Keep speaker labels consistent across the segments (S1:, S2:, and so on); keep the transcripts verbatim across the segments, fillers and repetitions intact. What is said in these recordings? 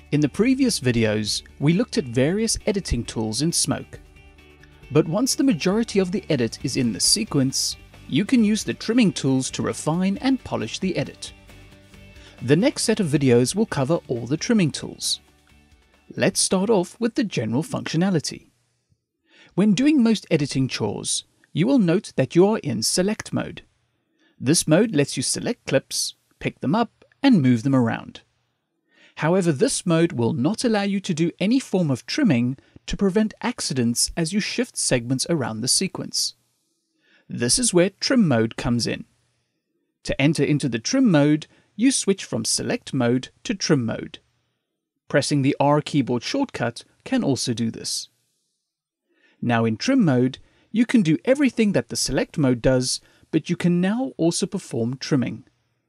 S1: In the previous videos, we looked at various editing tools in Smoke. But once the majority of the edit is in the sequence, you can use the trimming tools to refine and polish the edit. The next set of videos will cover all the trimming tools. Let's start off with the general functionality. When doing most editing chores, you will note that you are in Select mode. This mode lets you select clips, pick them up, and move them around. However, this mode will not allow you to do any form of trimming to prevent accidents as you shift segments around the sequence. This is where Trim mode comes in. To enter into the Trim mode, you switch from Select mode to Trim mode. Pressing the R keyboard shortcut can also do this. Now in Trim mode, you can do everything that the Select mode does, but you can now also perform trimming.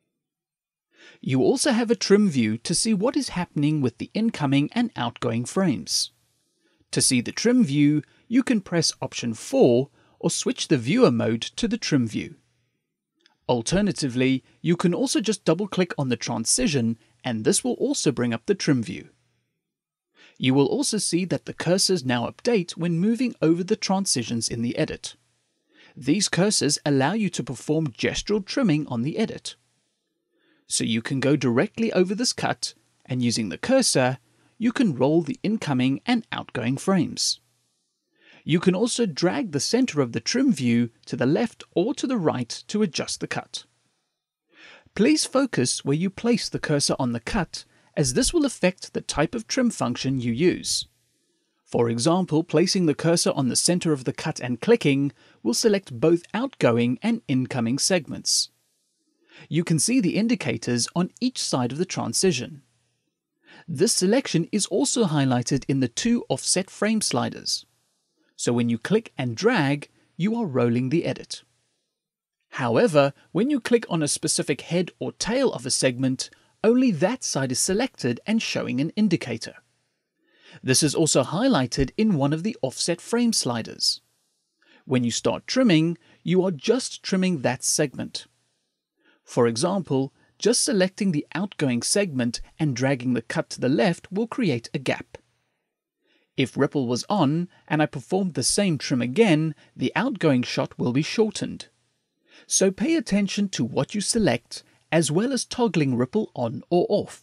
S1: You also have a trim view to see what is happening with the incoming and outgoing frames. To see the trim view, you can press option four or switch the viewer mode to the trim view. Alternatively, you can also just double-click on the transition and this will also bring up the trim view. You will also see that the cursors now update when moving over the transitions in the edit. These cursors allow you to perform gestural trimming on the edit. So you can go directly over this cut, and using the cursor, you can roll the incoming and outgoing frames. You can also drag the center of the trim view to the left or to the right to adjust the cut. Please focus where you place the cursor on the cut, as this will affect the type of trim function you use. For example, placing the cursor on the center of the cut and clicking will select both outgoing and incoming segments. You can see the indicators on each side of the transition. This selection is also highlighted in the two offset frame sliders. So when you click and drag, you are rolling the edit. However, when you click on a specific head or tail of a segment, only that side is selected and showing an indicator. This is also highlighted in one of the offset frame sliders. When you start trimming, you are just trimming that segment. For example, just selecting the outgoing segment and dragging the cut to the left will create a gap. If ripple was on and I performed the same trim again, the outgoing shot will be shortened. So pay attention to what you select, as well as toggling ripple on or off.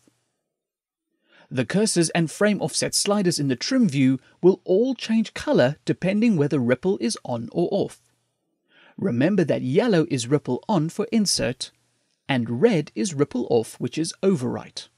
S1: The cursors and frame offset sliders in the trim view will all change color depending whether ripple is on or off. Remember that yellow is ripple on for insert, and red is ripple off, which is overwrite.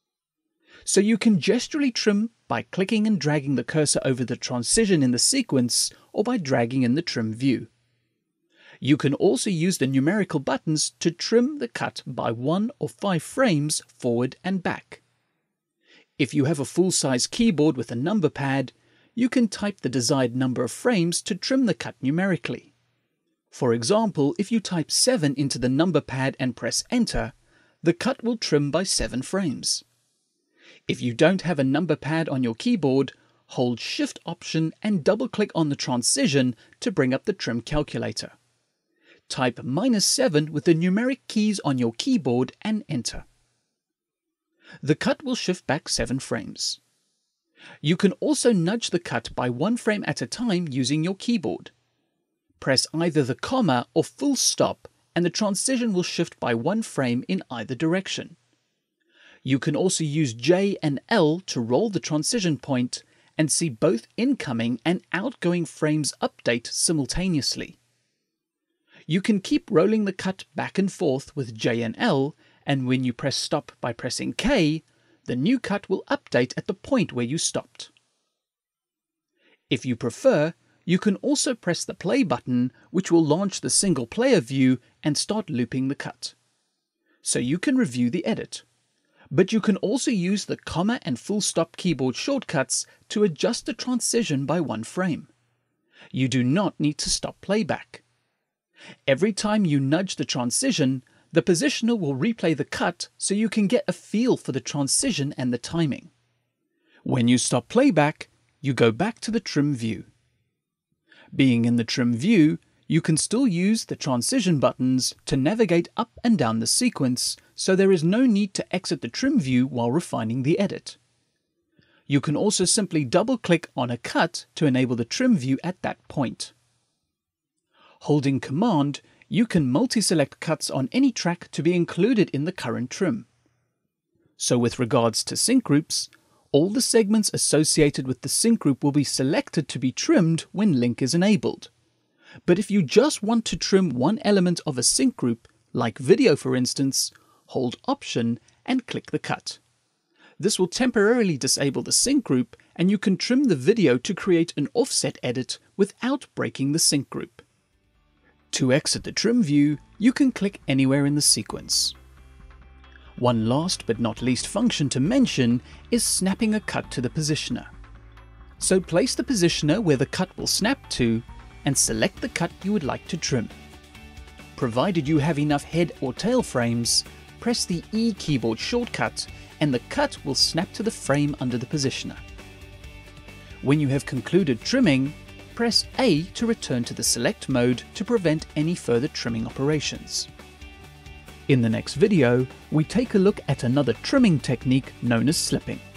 S1: So you can gesturally trim by clicking and dragging the cursor over the transition in the sequence or by dragging in the trim view. You can also use the numerical buttons to trim the cut by one or five frames forward and back. If you have a full-size keyboard with a number pad, you can type the desired number of frames to trim the cut numerically. For example, if you type seven into the number pad and press enter, the cut will trim by seven frames. If you don't have a number pad on your keyboard, hold Shift Option and double-click on the transition to bring up the trim calculator. Type minus seven with the numeric keys on your keyboard and enter. The cut will shift back seven frames. You can also nudge the cut by one frame at a time using your keyboard. Press either the comma or full stop and the transition will shift by one frame in either direction. You can also use J and L to roll the transition point and see both incoming and outgoing frames update simultaneously. You can keep rolling the cut back and forth with J and L, and when you press stop by pressing K, the new cut will update at the point where you stopped. If you prefer, you can also press the play button, which will launch the single player view and start looping the cut. So you can review the edit. But you can also use the comma and full stop keyboard shortcuts to adjust the transition by one frame. You do not need to stop playback. Every time you nudge the transition, the positioner will replay the cut so you can get a feel for the transition and the timing. When you stop playback, you go back to the trim view. Being in the trim view, you can still use the transition buttons to navigate up and down the sequence, so there is no need to exit the trim view while refining the edit. You can also simply double-click on a cut to enable the trim view at that point. Holding Command, you can multi-select cuts on any track to be included in the current trim. So with regards to sync groups, all the segments associated with the sync group will be selected to be trimmed when link is enabled. But if you just want to trim one element of a sync group, like video for instance, hold Option and click the cut. This will temporarily disable the sync group, and you can trim the video to create an offset edit without breaking the sync group. To exit the trim view, you can click anywhere in the sequence. One last but not least function to mention is snapping a cut to the positioner. So place the positioner where the cut will snap to and select the cut you would like to trim. Provided you have enough head or tail frames, press the E keyboard shortcut and the cut will snap to the frame under the positioner. When you have concluded trimming, press A to return to the select mode to prevent any further trimming operations. In the next video, we take a look at another trimming technique known as slipping.